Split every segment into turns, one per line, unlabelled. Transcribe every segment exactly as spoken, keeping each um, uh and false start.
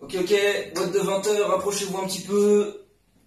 Ok, ok, boîte de vingt heures, rapprochez-vous un petit peu.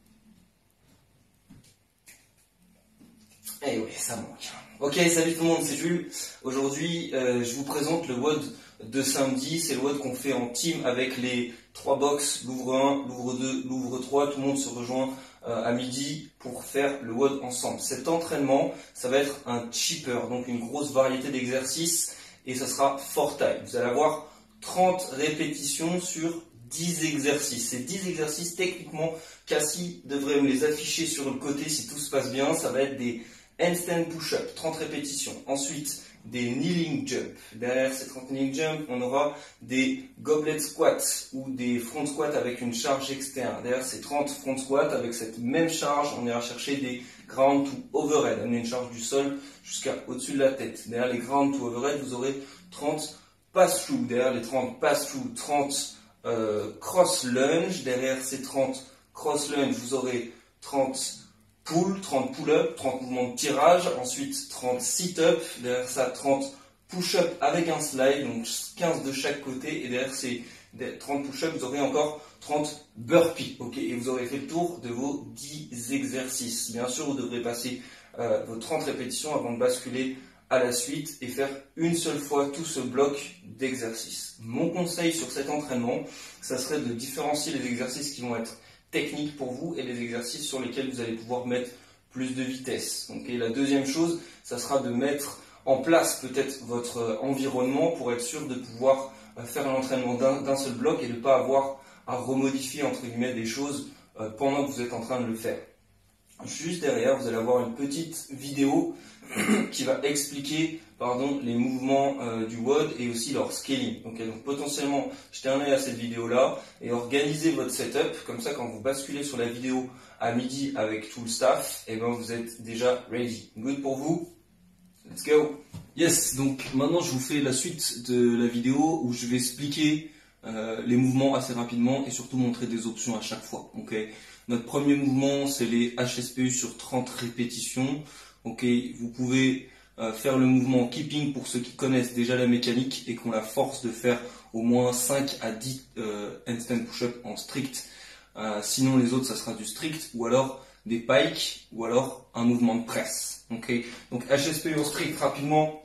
Eh oui, ça manque. Ok, salut tout le monde, c'est Jules. Aujourd'hui, euh, je vous présente le W O D de samedi. C'est le W O D qu'on fait en team avec les trois box, Louvre un, Louvre deux, Louvre trois. Tout le monde se rejoint euh, à midi pour faire le W O D ensemble. Cet entraînement, ça va être un cheaper, donc une grosse variété d'exercices et ça sera fort time. Vous allez avoir trente répétitions sur dix exercices. Ces dix exercices, techniquement, Cassie devrait me les afficher sur le côté si tout se passe bien. Ça va être des handstand push-up, trente répétitions. Ensuite, des kneeling jump. Derrière ces trente kneeling jump, on aura des goblet squats ou des front squats avec une charge externe. Derrière ces trente front squats, avec cette même charge, on ira chercher des ground to overhead, amener une charge du sol jusqu'à au-dessus de la tête. Derrière les ground to overhead, vous aurez trente pass-through. Derrière les trente pass-through, trente euh, cross lunge. Derrière ces trente cross lunge, vous aurez trente pull, trente pull-up, trente mouvements de tirage, ensuite trente sit-up, derrière ça trente push-up avec un slide, donc quinze de chaque côté, et derrière ces trente push-up, vous aurez encore trente burpees, ok, et vous aurez fait le tour de vos dix exercices. Bien sûr, vous devrez passer euh, vos trente répétitions avant de basculer à la suite et faire une seule fois tout ce bloc d'exercices. Mon conseil sur cet entraînement, ça serait de différencier les exercices qui vont être technique pour vous et les exercices sur lesquels vous allez pouvoir mettre plus de vitesse. Okay, la deuxième chose, ça sera de mettre en place peut-être votre environnement pour être sûr de pouvoir faire l'entraînement d'un, d'un seul bloc et de ne pas avoir à remodifier entre guillemets des choses euh, pendant que vous êtes en train de le faire. Juste derrière, vous allez avoir une petite vidéo qui va expliquer pardon, les mouvements euh, du W O D et aussi leur scaling. Okay, donc potentiellement, jetez un œil à cette vidéo-là et organisez votre setup. Comme ça, quand vous basculez sur la vidéo à midi avec tout le staff, et ben vous êtes déjà ready. Good pour vous? Let's go! Yes, donc maintenant je vous fais la suite de la vidéo où je vais expliquer euh, les mouvements assez rapidement et surtout montrer des options à chaque fois. Okay. Notre premier mouvement, c'est les H S P U sur trente répétitions. Okay. Vous pouvez euh, faire le mouvement keeping pour ceux qui connaissent déjà la mécanique et qui ont la force de faire au moins cinq à dix euh, handstand push-up en strict. Euh, sinon les autres, ça sera du strict ou alors des pikes ou alors un mouvement de presse. Okay. Donc H S P U en strict rapidement.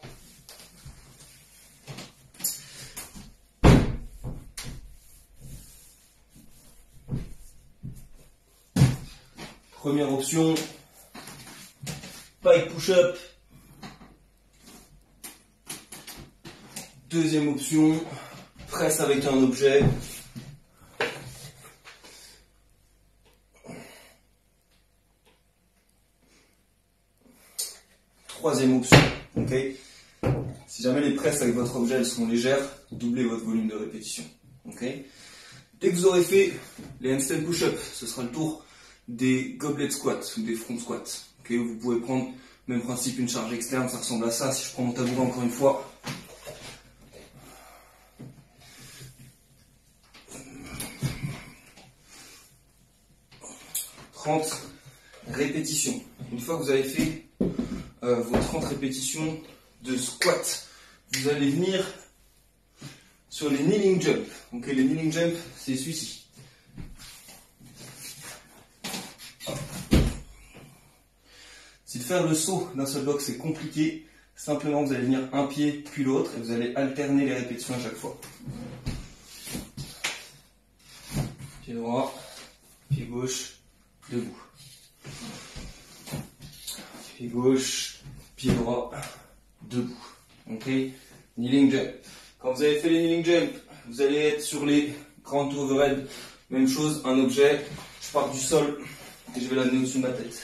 Première option, pike push-up. Deuxième option, presse avec un objet. Troisième option, ok. Si jamais les presses avec votre objet elles sont légères, doublez votre volume de répétition, ok. Dès que vous aurez fait les handstand push-up, ce sera le tour des goblet squats ou des front squats. Okay, vous pouvez prendre, même principe, une charge externe, ça ressemble à ça. Si je prends mon tabouret encore une fois. trente répétitions. Une fois que vous avez fait euh, vos trente répétitions de squat, vous allez venir sur les kneeling jump. Okay, les kneeling jump, c'est celui-ci. Si de faire le saut d'un seul bloc c'est compliqué, simplement vous allez venir un pied puis l'autre et vous allez alterner les répétitions à chaque fois. Pied droit, pied gauche, debout. Pied gauche, pied droit, debout. Ok, kneeling jump. Quand vous avez fait les kneeling jump, vous allez être sur les ground to overhead. Même chose, un objet, je pars du sol et je vais l'amener au-dessus de ma tête.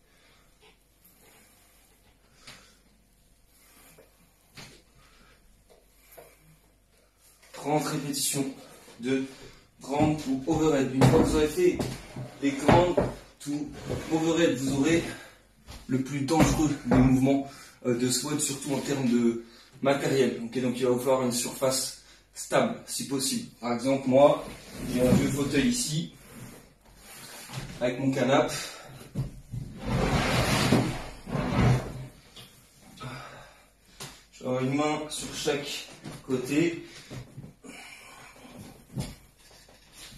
trente répétitions de ground to overhead. Une fois que vous aurez fait les ground to overhead, vous aurez le plus dangereux des mouvements de squat, surtout en termes de matériel. Okay, donc il va vous falloir une surface stable, si possible. Par exemple, moi, j'ai un vieux fauteuil ici, avec mon canapé. Je vais avoir une main sur chaque côté.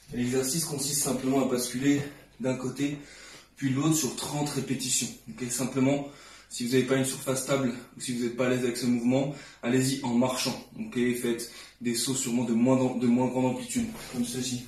L'exercice consiste simplement à basculer d'un côté puis de l'autre sur trente répétitions. Okay, simplement, si vous n'avez pas une surface stable ou si vous n'êtes pas à l'aise avec ce mouvement, allez-y en marchant. Okay, faites des sauts sûrement de moins, de moins grande amplitude, comme ceci.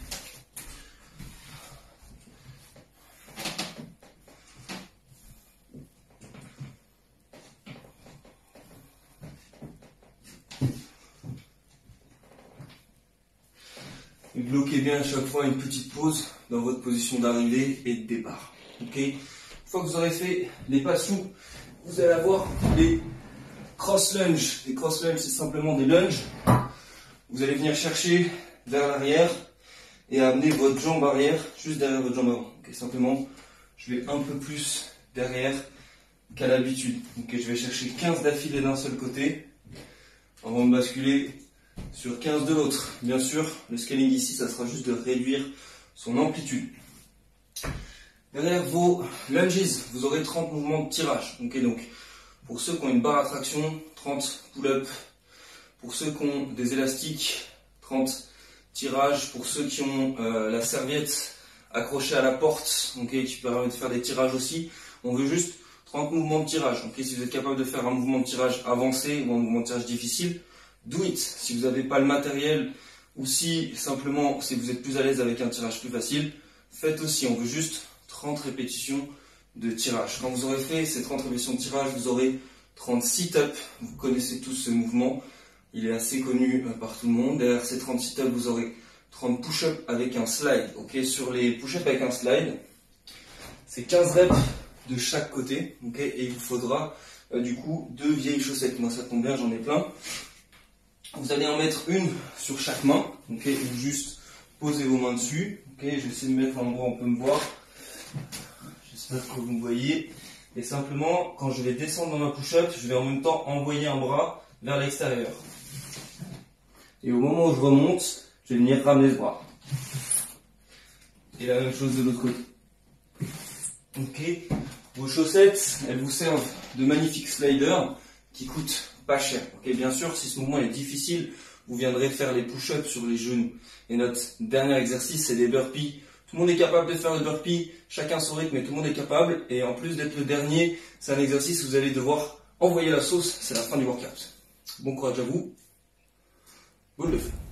Et bloquez bien à chaque fois une petite pause dans votre position d'arrivée et de départ. Okay. Une fois que vous aurez fait les pas sous, vous allez avoir les cross lunges. Les cross lunges, c'est simplement des lunges. Vous allez venir chercher vers l'arrière et amener votre jambe arrière juste derrière votre jambe avant. Okay. Simplement, je vais un peu plus derrière qu'à l'habitude. Okay. Je vais chercher quinze d'affilée d'un seul côté avant de basculer sur quinze de l'autre. Bien sûr, le scaling ici, ça sera juste de réduire son amplitude. Derrière vos lunges, vous aurez trente mouvements de tirage. Okay, donc, pour ceux qui ont une barre à traction, trente pull-up. Pour ceux qui ont des élastiques, trente tirages. Pour ceux qui ont euh, la serviette accrochée à la porte, okay, qui permet de faire des tirages aussi, on veut juste trente mouvements de tirage. Okay, si vous êtes capable de faire un mouvement de tirage avancé ou un mouvement de tirage difficile, do it. Si vous n'avez pas le matériel ou si simplement si vous êtes plus à l'aise avec un tirage plus facile, faites aussi. On veut juste trente répétitions de tirage. Quand vous aurez fait ces trente répétitions de tirage, vous aurez trente sit-ups. Vous connaissez tous ce mouvement. Il est assez connu par tout le monde. Derrière ces trente sit-ups, vous aurez trente push-ups avec un slide. Okay, sur les push-ups avec un slide, c'est quinze reps de chaque côté. Okay, et il vous faudra euh, du coup deux vieilles chaussettes. Moi ça tombe bien, j'en ai plein. Vous allez en mettre une sur chaque main, okay, ou juste posez vos mains dessus. Okay, je vais essayer de mettre un endroit où on peut me voir. J'espère que vous me voyez. Et simplement, quand je vais descendre dans ma push-up, je vais en même temps envoyer un bras vers l'extérieur. Et au moment où je remonte, je vais venir ramener ce bras. Et la même chose de l'autre côté. Okay. Vos chaussettes, elles vous servent de magnifiques sliders qui coûtent pas cher. Okay, bien sûr, si ce mouvement est difficile, vous viendrez faire les push-ups sur les genoux. Et notre dernier exercice, c'est des burpees. Tout le monde est capable de faire des burpees, chacun son rythme, mais tout le monde est capable. Et en plus d'être le dernier, c'est un exercice où vous allez devoir envoyer la sauce. C'est la fin du workout. Bon courage à vous. Boule de feu.